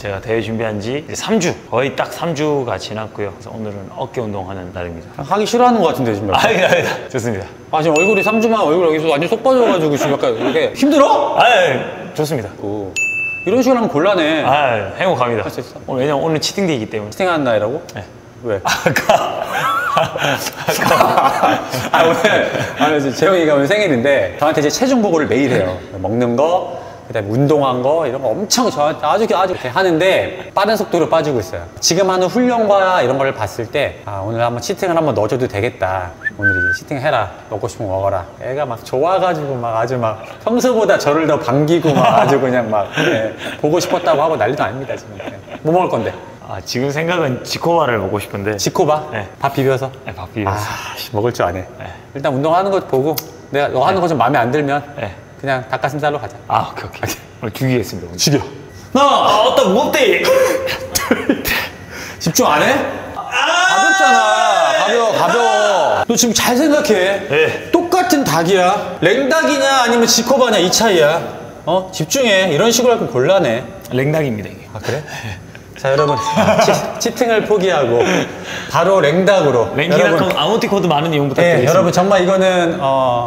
제가 대회 준비한 지 이제 3주, 거의 딱 3주가 지났고요. 그래서 오늘은 어깨 운동하는 날입니다. 하기 싫어하는 것 같은데 지금. 아니다. 좋습니다. 아 지금 얼굴이 3주만 얼굴 여기서 완전 쏙 빠져가지고 지금 약간 이렇게 힘들어? 좋습니다. 오. 이런 식으로 하면 곤란해. 행복합니다. 할 수 있어? 왜냐면 오늘 치팅데이이기 때문에. 치팅하는 날이라고? 네. 왜? 오늘 재영이가 오늘 생일인데 저한테 이제 체중 보고를 매일 해요. 먹는 거, 그다음에 운동한 거 이런 거 엄청 저한테 아주 이렇게 하는데 빠른 속도로 빠지고 있어요. 지금 하는 훈련과 이런 걸 봤을 때 오늘 한번 치팅을 한번 넣어줘도 되겠다. 오늘 이제 치팅 해라. 먹고 싶으면 먹어라. 애가 막 좋아가지고 막 아주 막 평소보다 저를 더 반기고 막 아주 그냥 막 보고 싶었다고 하고 난리도 아닙니다 지금. 뭐 먹을 건데? 지금 생각은 지코바를 먹고 싶은데. 지코바? 네. 밥 비벼서? 네, 밥 비벼서. 먹을 줄 아네. 네. 일단 운동하는 거 보고 내가 너 하는 거 좀 마음에 안 들면 그냥 닭가슴살로 가자. 오케이. 오늘 죽이겠습니다. 오늘. 죽여. 어떤 무겁대. 집중 안 해? 가볍잖아. 가벼워. 너 지금 잘 생각해. 네. 똑같은 닭이야. 랭닭이냐 아니면 지코바냐 이 차이야. 집중해. 이런 식으로 할 건 곤란해. 랭닭입니다 이게. 그래? 자 여러분 치팅을 포기하고 바로 랭닭으로. 랭킹닷컴 아모티코드 많은 이용 부탁드리겠습니다. 여러분 정말 이거는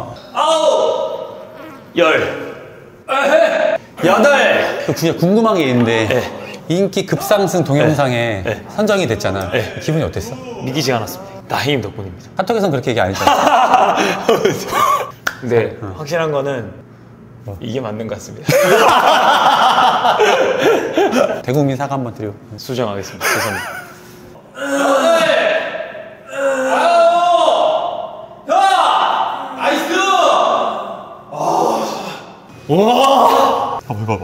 8 그냥 궁금한 게 있는데 인기 급상승 동영상에 선정이 됐잖아. 기분이 어땠어? 믿기지가 않았습니다. 나혜임 덕분입니다. 카톡에서는 그렇게 얘기 안 했잖아. 근데 확실한 거는 이게 맞는 것 같습니다. 대국민 사과 한번 드려. 수정하겠습니다. 죄송합니다. 나이스! 와! 봐봐.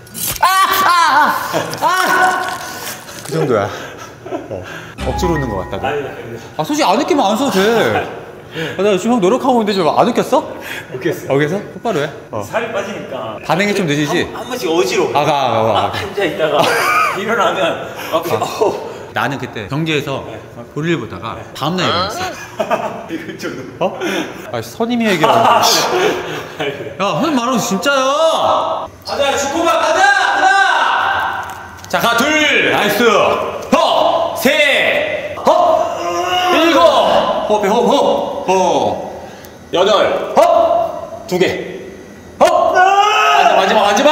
그 정도야. 억지로 웃는 것 같다. 솔직히 안 웃기면 안 써도 돼. 나 지금 형 노력하고 있는데 좀 안 웃겼어? 웃겼어. 웃겼어? 똑바로 해. 살이 빠지니까 반응이 좀 늦으지? 한 번씩 어지러워. 앉아 있다가 일어나면 나는 그때 경기에서 볼일 보다가 다음날 일어났어. 이럴 정도. 선임이 얘기하는 거. 야, 선임 말하는 거 진짜야. 가자, 주코바 가자! 하나! 자, 가, 둘! 나이스! 허! 셋! 허! 일곱! 허! 여덟! 허! 두 개! 허! 마지막!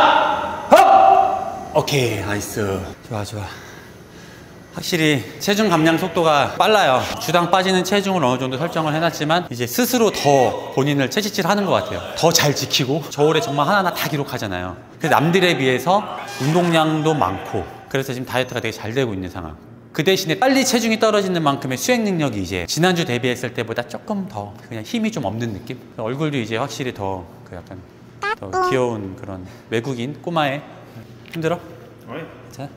허! 오케이, 나이스. 좋아. 확실히 체중 감량 속도가 빨라요. 주당 빠지는 체중을 어느 정도 설정을 해놨지만 이제 스스로 더 본인을 채찍질하는 것 같아요. 더 잘 지키고 저울에 정말 하나하나 다 기록하잖아요. 그래서 남들에 비해서 운동량도 많고 그래서 지금 다이어트가 되게 잘 되고 있는 상황. 그 대신에 빨리 체중이 떨어지는 만큼의 수행 능력이 이제 지난주 대비했을 때보다 조금 더 그냥 힘이 좀 없는 느낌? 얼굴도 이제 확실히 더 그 약간 더 귀여운 그런 외국인 꼬마애. 힘들어? 자.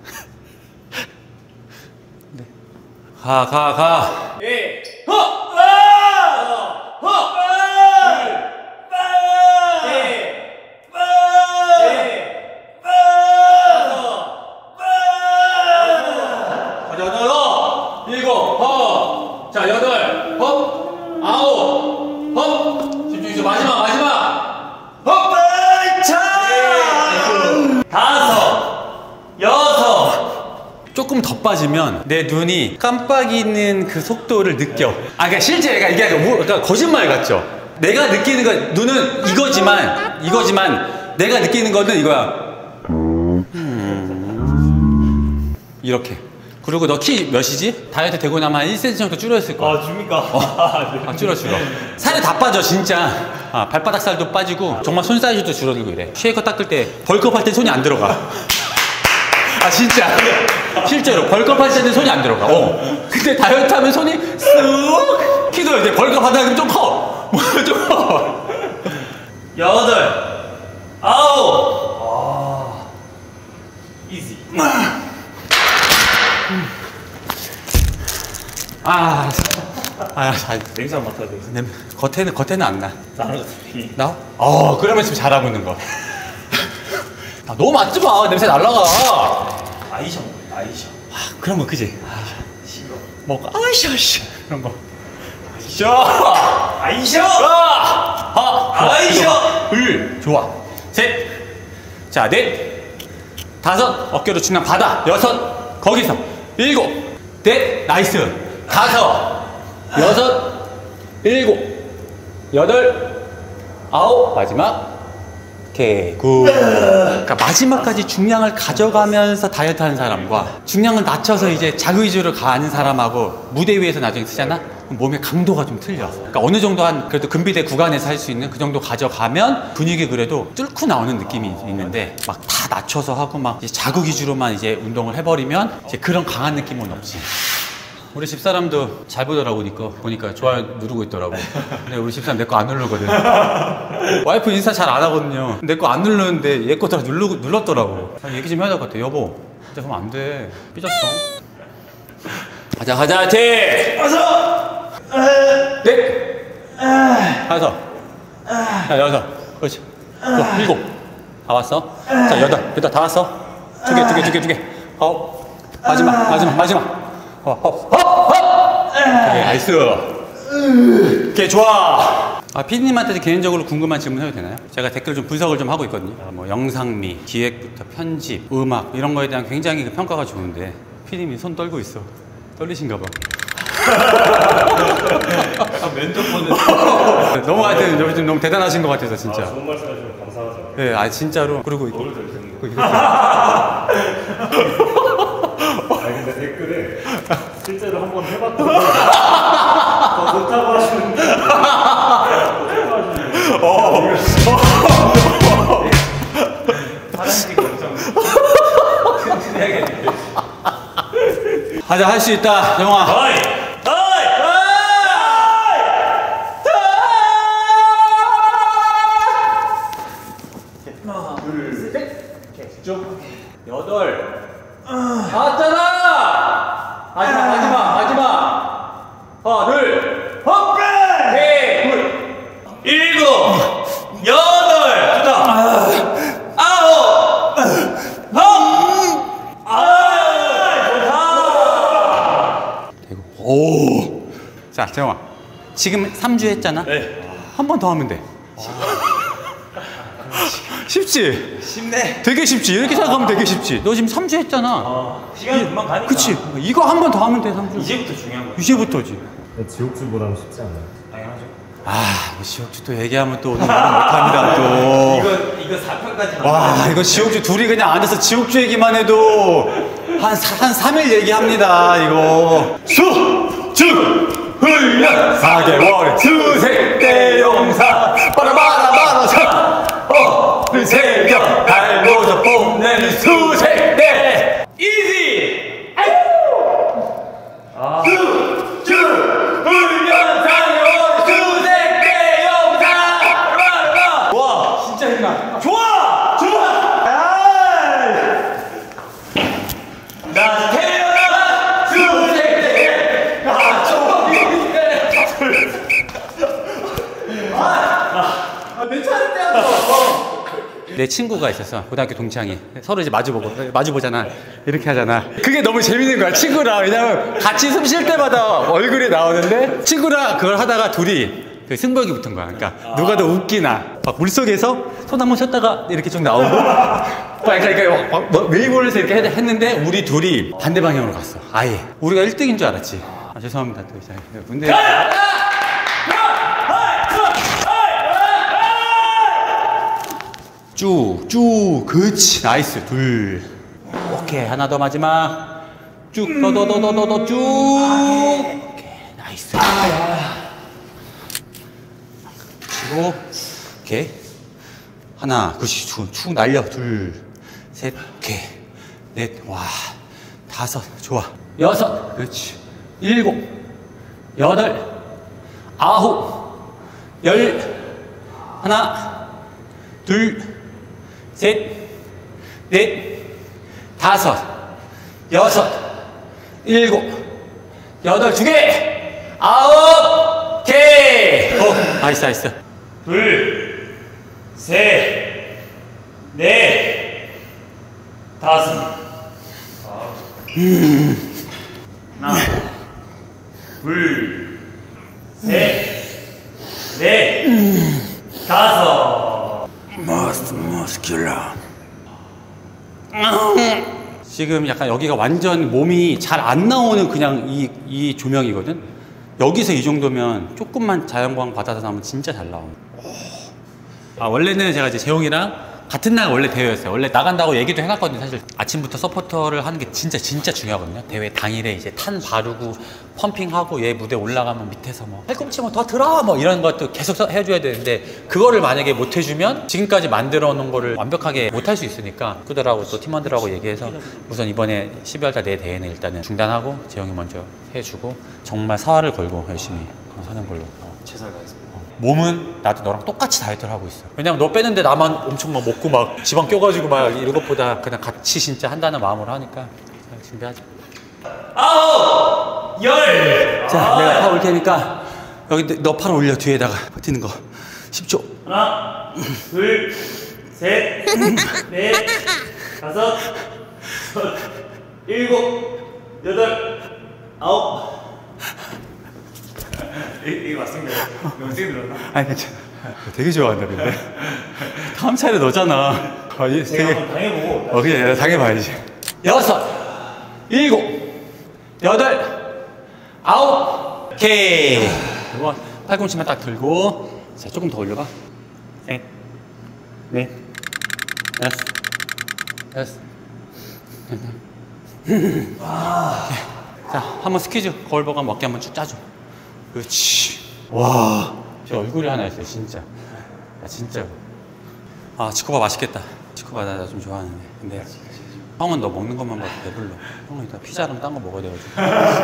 가. 예. 자, 8, 아홉, 집중해서 마지막. 조금 더 빠지면 내 눈이 깜빡이는 그 속도를 느껴. 그러니까 실제 그러니까 거짓말 같죠? 내가 느끼는 거, 눈은 이거지만 내가 느끼는 거는 이거야. 이렇게. 그리고 너 키 몇이지? 다이어트 되고 나면 한 1cm 정도 줄었을 거야. 줍니까? 줄어. 살이 다 빠져, 진짜. 발바닥 살도 빠지고, 정말 손 사이즈도 줄어들고 이래. 쉐이커 닦을 때, 벌크업 할 때 손이 안 들어가. 진짜. 실제로. 벌크업 할 때는 손이 안 들어가. 근데 다이어트 하면 손이 쓱! 키도 이제 벌크업 하다 보면 좀 커. 좀 커. 8, 9. 이지. 냄새 안 맡아도 돼. 겉에는 안 나. 나는 나? 그러면 지금 잘하고 있는 거. 너무 맞지 마. 냄새 날라가. 아이셔. 그런 거 그지? 싫어. 먹고 아이셔 그런 거. 아이셔. 아이셔. 둘. 좋아. 셋. 자, 넷. 5. 5 어깨로 중량 받아. 6 거기서 7 넷 나이스. 5 6 7 8 9 마지막. 오케이 굿. 그러니까 마지막까지 중량을 가져가면서 다이어트 하는 사람과 중량을 낮춰서 이제 자기 위주로 가는 사람하고 무대 위에서 나중에 쓰잖아? 그럼 몸의 강도가 좀 틀려. 그러니까 어느 정도 한 그래도 근비대 구간에서 할 수 있는 그 정도 가져가면 근육이 그래도 뚫고 나오는 느낌이 있는데 막 다 낮춰서 하고 막 이제 자극 위주로만 이제 운동을 해버리면 이제 그런 강한 느낌은 없지. 우리 집사람도 잘 보더라고, 니꺼. 보니까 좋아요 누르고 있더라고. 근데 우리 집사람 내 거 안 누르거든. 와이프 인스타 잘 안 하거든요. 내 거 안 누르는데 얘 거 다 눌렀더라고. 얘기 좀 해야 될 것 같아. 여보, 진짜 그러면 안 돼. 삐졌어. 가자, 가자, 화이팅! 5 넷 5 자, 6 그렇지. 7 다 왔어. 자, 8 다 왔어. 2개. 마지막. 오케이, 나이스. 오케이, 좋아. 피디님한테도 개인적으로 궁금한 질문 해도 되나요? 제가 댓글 좀 분석을 좀 하고 있거든요. 뭐 영상미, 기획부터 편집, 음악 이런 거에 대한 굉장히 그 평가가 좋은데 피디님이 손 떨고 있어. 떨리신가 봐. 면접 보는. 너무 하여튼 요즘 너무 대단하신 것 같아서 진짜. 좋은 말씀 해주셔서 감사하죠. 네, 진짜로. 그리고 오늘 들으셨는데. 근데 댓글에 실제로 한번 해봤던 더 좋다고 하시는데. 화장실 걱정. 튼튼해야겠는데. 하자, 할 수 있다, 영화. 어이! 하나, 둘, 셋. 쭉. 8. 다 왔잖아! 마지막. 하나, 둘, 헛! 셋, 둘. 7, 8, 좋다. 9, 오. 자, 재영아. 지금 3주 했잖아? 네. 한 번 더 하면 돼. 쉽지? 쉽네. 되게 쉽지? 이렇게 생각하면 되게 쉽지? 너 지금 3주 했잖아. 시간이 금방 가니까. 그치? 이거 한 번 더 하면 돼, 3주. 이제부터 중요한 거야. 이제부터지. 지옥주보다는 쉽지 않아요. 당연하죠. 뭐 지옥주 또 얘기하면 또 오늘 못합니다, 또. 이거 4편까지. 와, 이거 지옥주 둘이 그냥 앉아서 지옥주 얘기만 해도 한 3일 얘기합니다, 이거. 훈련 4개월 수색대 용사 빠라바라바라 그 새벽 달고서 뽐내는 수색대 이지 훈련 4개월 수색대 용사 와 진짜 힘나 좋아 나 태어나 수색대 내 차를 떼었어. 내 친구가 있었어. 고등학교 동창이. 서로 이제 마주보잖아. 이렇게 하잖아. 그게 너무 재밌는 거야, 친구랑. 왜냐면 같이 숨 쉴 때마다 얼굴이 나오는데 친구랑 그걸 하다가 둘이 그 승부욕이 붙은 거야. 그러니까 누가 더 웃기나. 막 물속에서 손 한번 쉬었다가 이렇게 좀 나오고. 그러니까 웨이브에서 이렇게 했는데 우리 둘이 반대 방향으로 갔어. 아예. 우리가 1등인 줄 알았지. 죄송합니다. 또 이제. 근데 쭉, 그치, 나이스, 둘. 오케이, 하나 더 마지막. 쭉, 더, 쭉. 오케이, 나이스. 치고, 오케이. 하나, 그렇지, 축 날려. 둘, 셋, 오케이. 넷, 와. 5, 좋아. 6, 그렇지. 7, 8, 9, 10. 하나, 둘, 셋, 넷, 5, 6, 7, 8, 2개, 9, 오케이. 나이스. 둘, 셋, 넷, 5. 하나, 둘, 셋, 넷, 5. 머스큘러. 지금 약간 여기가 완전 몸이 잘 안 나오는 그냥 이 조명이거든. 여기서 이 정도면 조금만 자연광 받아서 나오면 진짜 잘 나와. 원래는 제가 이제 재용이랑 같은 날 원래 대회였어요. 원래 나간다고 얘기도 해놨거든요. 사실 아침부터 서포터를 하는 게 진짜 중요하거든요. 대회 당일에 이제 탄 바르고 펌핑하고 얘 무대 올라가면 밑에서 뭐 팔꿈치 뭐 더 들어 뭐 이런 것도 계속 해줘야 되는데, 그거를 만약에 못 해주면 지금까지 만들어 놓은 거를 완벽하게 못 할 수 있으니까 구들하고 또 팀원들하고 얘기해서 우선 이번에 12월달 내 대회는 일단은 중단하고 재용이 먼저 해주고 정말 사활을 걸고 열심히 하는 걸로. 최선을 다했습니다. 몸은 나도 너랑 똑같이 다이어트를 하고 있어. 왜냐면 너 빼는데 나만 엄청 막 먹고 막 지방 껴가지고 막 이런 것보다 그냥 같이 진짜 한다는 마음으로 하니까 준비하자. 9, 10. 자, 내가 팔 올 테니까 여기 너 팔 올려. 뒤에다가 버티는 거 10초. 하나, 둘, 셋, 넷, 다섯, 여섯, 일곱, 여덟, 아홉. 이거 맞습니다. 너무 세게 들었나? 아니 괜찮아. 되게 좋아한다 근데. 다음 차례 너잖아. 제가 한번 당해보고. 그래 내가 당해봐야지. 6, 7, 8, 9. 오케이. 그리고 팔꿈치만 딱 들고. 자, 조금 더 올려봐. 셋, 넷, 다섯, 자, 한번 스퀴즈 거울 보고 어깨 한번 쭉 짜줘. 그렇지. 와, 제 얼굴이 하나 있어요 진짜. 진짜로. 치코바 맛있겠다. 치코바 나 좀 좋아하는데. 근데 형은 너 먹는 것만 봐도 배불러. 형은 이따 피자랑 딴 거 먹어야 돼가지고.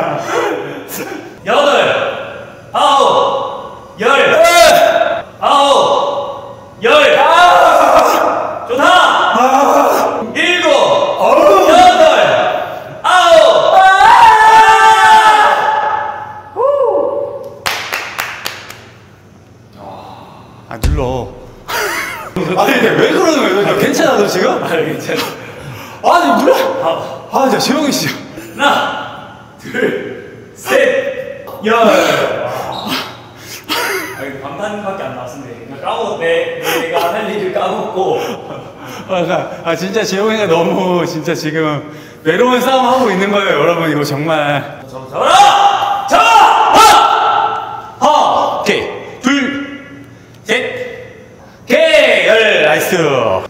8, 9, 10. 9, 10. 좋다. 7, 8, 9. 눌러. 아니 왜 그러는 거야? 괜찮아 너 지금? 괜찮아. 아니 눌러. 진짜 재영이 씨. 하나, 둘, 셋, 10. 방탄밖에 안 나왔는데 내가 할 일을 까먹고. 진짜 재용이가 너무 진짜 지금 외로운 싸움 하고 있는 거예요 여러분. 이거 정말. 잡아라! 잡아! 오케이. 둘, 셋, 오케이. 나이스. 5,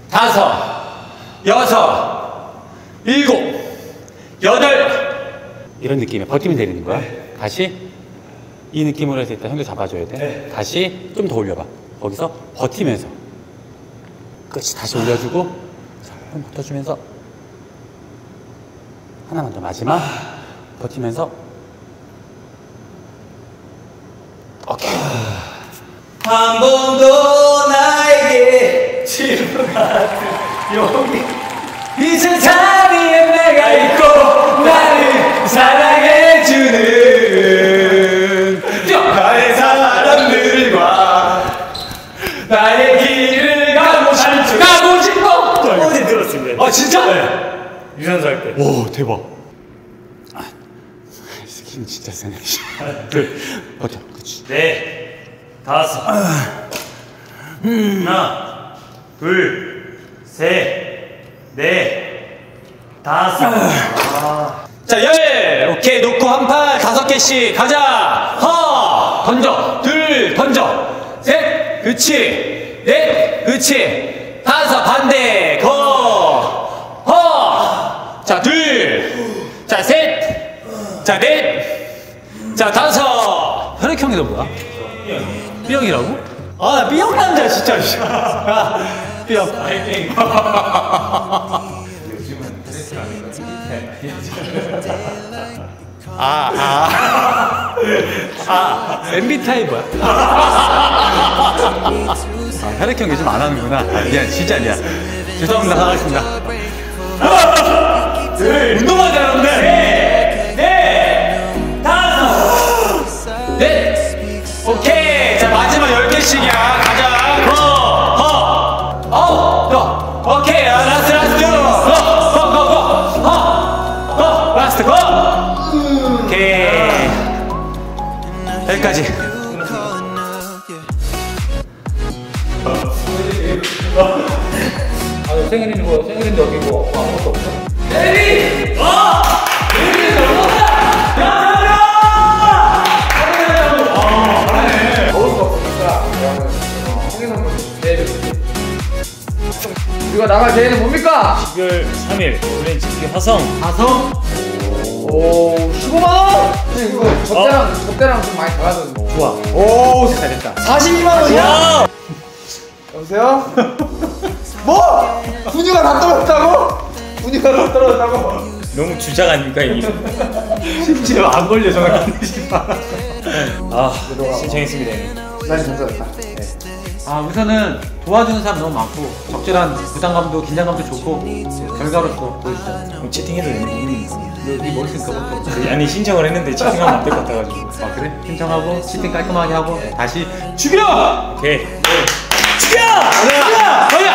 6, 7, 8. 이런 느낌이야. 버티면 되는 거야. 다시 이 느낌으로 해서 일단 형도 잡아줘야 돼. 다시 좀 더 올려봐. 거기서 버티면서 끝이 다시 올려주고, 자, 좀 버텨주면서 하나만 더. 마지막 버티면서. 오케이. 한 번도 나에게 질문 같은 여기 이 세상에 내가 있고 나를 사랑해주는 나의 사람들과 나의 길을 가고 싶어. 어제 들었습니다. 진짜? 네. 유산소 할 때. 오, 대박. 힘 진짜 세네. 둘, 버텨. 그치. 넷, 다섯. 하나, 둘, 셋, 넷, 다섯. 자, 10. 오케이. 놓고 한 팔 5개씩 가자. 던져. 둘, 던져. 셋, 그치. 넷, 그치. 5, 반대. 자, 둘. 자, 셋. 자, 넷. 자, 5. 혈액형이 너 뭐야? B형이라고? 나 B형 남자 진짜. B형. MBTI 뭐야? 혈액형 요즘 안 하는구나. 미안, 진짜 미안. 죄송합니다. 사과했습니다. 운동하자, 여러분들. 넷, 다섯. 넷. 오케이. 자, 마지막 10개씩이야. 가자. 오케이. 라스트. 라스트 고. 오케이. 여기까지. 생일이고 생일인데 어디고 뭐 아무것도 없어? 우리가 나갈 대회는 뭡니까? 12월 3일 프렌치키 화성. 가성? 오 15만원? 이거 접대랑 좀 많이 달라졌는데. 좋아. 오 됐다 42만원이야? 여보세요? 뭐? 분유가 다 떨어졌다고? 분유가 다 떨어졌다고? 너무 주작 아닙니까 이게? 심지어 안 걸려 전화 끝내시다. 아 신청했습니다. 형님. 난 괜찮았다. 아 우선은 도와주는 사람 너무 많고 적절한 부담감도 긴장감도 좋고 결과로서 보여주죠. 그럼 채팅해도 되는 네 머릿속에 그것도 없어. 아니 신청을 했는데 채팅하면 안 될 것 같아가지고. 아 그래? 신청하고 치팅 깔끔하게 하고 다시 죽여! 오케이. 죽여! 죽여!